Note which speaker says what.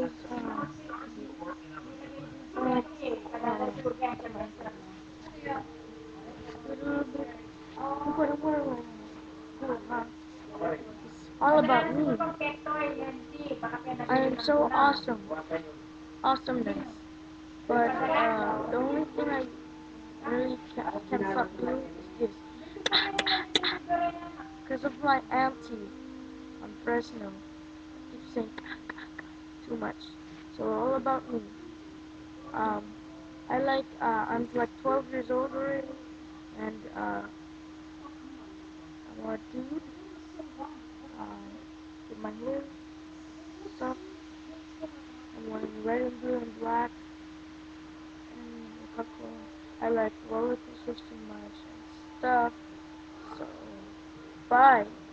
Speaker 1: is little bit all about me. I am so awesome, awesomeness. But the only thing I really can't stop doing is this. Because of my auntie on Fresno, I keep saying too much. So all about me. Um, I'm like 12 years old already, and I'm a dude with my hair stuff. I'm wearing red and blue and black, and a couple. I like roller coasters too much and stuff. So bye.